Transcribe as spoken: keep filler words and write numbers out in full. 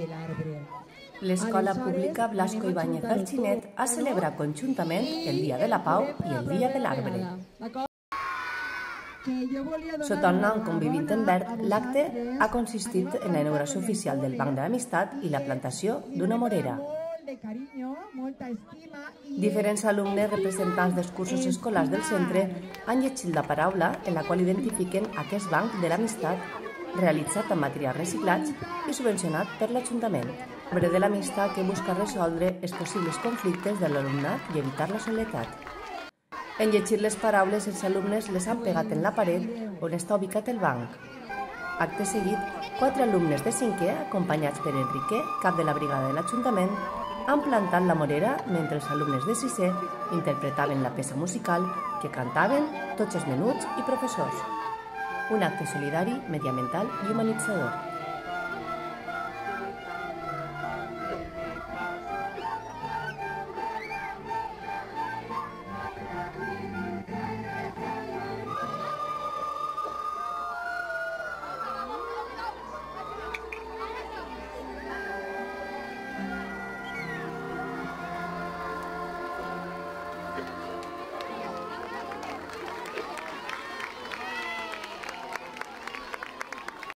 L'Escola Pública Blasco Ibáñez Alginet ha celebrat conjuntament el Dia de la Pau i el Dia de l'Arbre. Sota el nom Convivint en Verd, l'acte ha consistit en la inauguració oficial del Banc de l'Amistat i la plantació d'una morera. Diferents alumnes representants dels cursos escolars del centre han llegit la paraula en la qual identifiquen aquest Banc de l'Amistat realitzat amb materials reciclats i subvencionat per l'Ajuntament. L'arbre de l'amistat que busca resoldre els possibles conflictes de l'alumnat i evitar la soledat. En llegir les paraules, els alumnes les han pegat en la paret on està ubicat el banc. Acte seguit, quatre alumnes de cinquè, acompanyats per Enrique, cap de la brigada de l'Ajuntament, han plantat la morera mentre els alumnes de sisè interpretaven la peça musical que cantaven tots els menuts i professors. Un acte solidari, mediambiental i humanitzador.